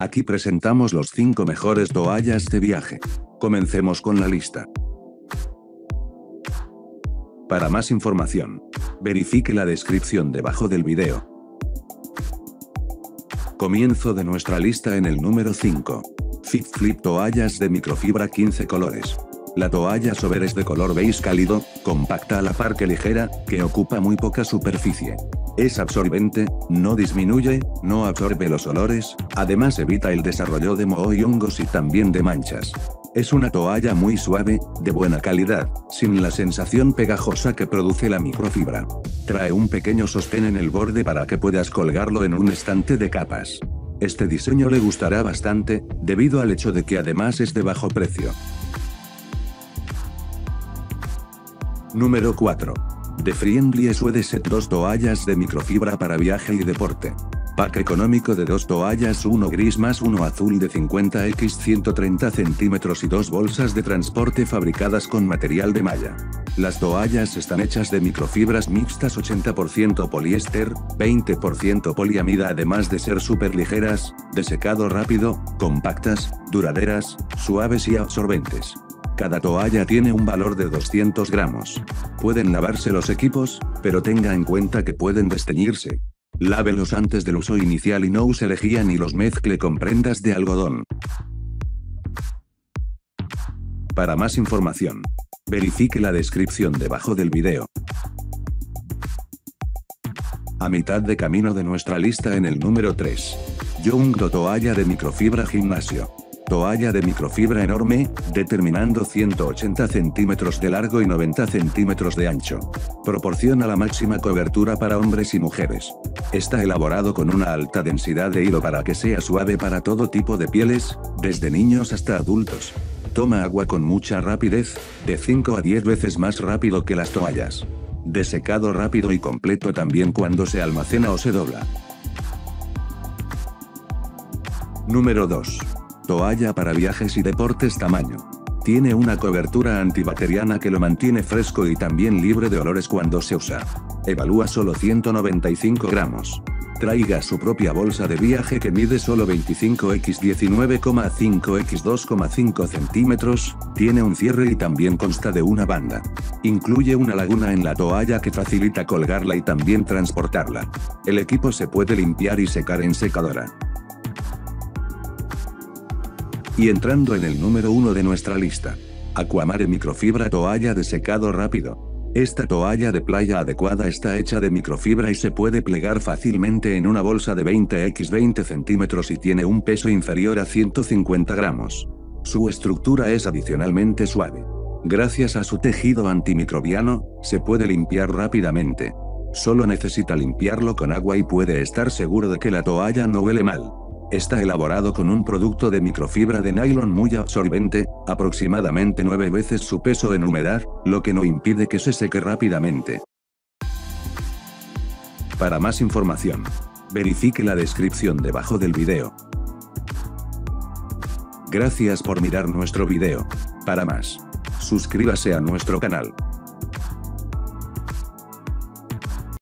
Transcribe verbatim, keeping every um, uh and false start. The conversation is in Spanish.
Aquí presentamos los cinco mejores toallas de viaje. Comencemos con la lista. Para más información, verifique la descripción debajo del video. Comienzo de nuestra lista en el número cinco. Fit Flip toallas de microfibra quince colores. La toalla Sober es de color beige cálido, compacta a la par que ligera, que ocupa muy poca superficie. Es absorbente, no disminuye, no absorbe los olores, además evita el desarrollo de moho y hongos y también de manchas. Es una toalla muy suave, de buena calidad, sin la sensación pegajosa que produce la microfibra. Trae un pequeño sostén en el borde para que puedas colgarlo en un estante de capas. Este diseño le gustará bastante, debido al hecho de que además es de bajo precio. Número cuatro. The Friendly Suede Set dos toallas de microfibra para viaje y deporte. Pack económico de dos toallas, uno gris más uno azul de cincuenta por ciento treinta centímetros y dos bolsas de transporte fabricadas con material de malla. Las toallas están hechas de microfibras mixtas ochenta por ciento poliéster, veinte por ciento poliamida, además de ser súper ligeras, de secado rápido, compactas, duraderas, suaves y absorbentes. Cada toalla tiene un valor de doscientos gramos. Pueden lavarse los equipos, pero tenga en cuenta que pueden desteñirse. Lávelos antes del uso inicial y no use lejía ni los mezcle con prendas de algodón. Para más información, verifique la descripción debajo del video. A mitad de camino de nuestra lista en el número tres. Jungdo toalla de microfibra gimnasio. Toalla de microfibra enorme, determinando ciento ochenta centímetros de largo y noventa centímetros de ancho. Proporciona la máxima cobertura para hombres y mujeres. Está elaborado con una alta densidad de hilo para que sea suave para todo tipo de pieles, desde niños hasta adultos. Toma agua con mucha rapidez, de cinco a diez veces más rápido que las toallas. De secado rápido y completo también cuando se almacena o se dobla. Número dos. Toalla para viajes y deportes tamaño. Tiene una cobertura antibacteriana que lo mantiene fresco y también libre de olores cuando se usa. Evalúa solo ciento noventa y cinco gramos. Traiga su propia bolsa de viaje que mide solo veinticinco por diecinueve coma cinco por dos coma cinco centímetros, tiene un cierre y también consta de una banda. Incluye una laguna en la toalla que facilita colgarla y también transportarla. El equipo se puede limpiar y secar en secadora. Y entrando en el número uno de nuestra lista. Aquamare microfibra toalla de secado rápido. Esta toalla de playa adecuada está hecha de microfibra y se puede plegar fácilmente en una bolsa de veinte por veinte centímetros y tiene un peso inferior a ciento cincuenta gramos. Su estructura es adicionalmente suave. Gracias a su tejido antimicrobiano, se puede limpiar rápidamente. Solo necesita limpiarlo con agua y puede estar seguro de que la toalla no huele mal. Está elaborado con un producto de microfibra de nylon muy absorbente, aproximadamente nueve veces su peso en humedad, lo que no impide que se seque rápidamente. Para más información, verifique la descripción debajo del video. Gracias por mirar nuestro video. Para más, suscríbase a nuestro canal.